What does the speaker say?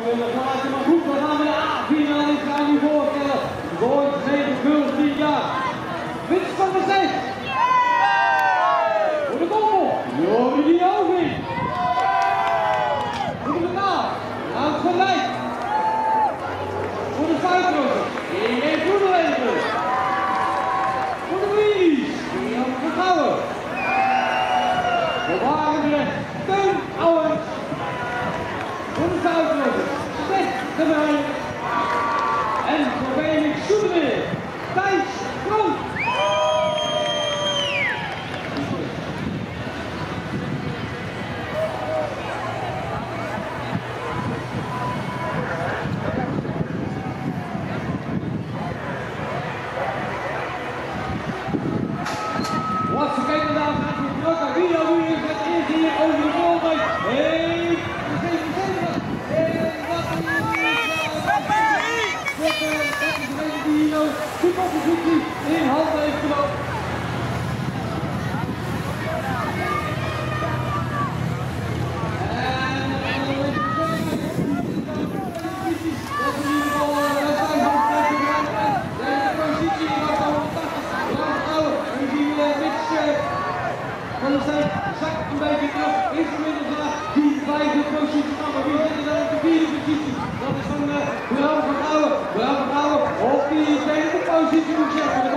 maar goed, dan gaan we de A-finale gaan nu voorstellen. Gooit 9 jaar. Winst van de 6. Voor de koppel, Jorie die Oving. Voor de betaal, Hans van Dijk. Voor de Zuidroos, Inge Groeneleven. Voor de Wies, Jan Vergouwen. Voor Wageningen, Teun Ouwens. Voor de Zuidroos, Stek de Mijn. En voor Benink Soetermeer, Thijs Kroon. Wat ze kijken daar gaat de Brokka. Wie is het eerst hier over de goalbaan? Hey, de 77. Wat is degene die hier nou de koppositie in handen heeft genomen. Van de zijde zakt een beetje terug, is inmiddels naar die 5e positie van, maar wie zit er dan op de 4e positie? Dat is van Bram van Gouwen. Bram van Gouwen op die 2e positie moet zeggen.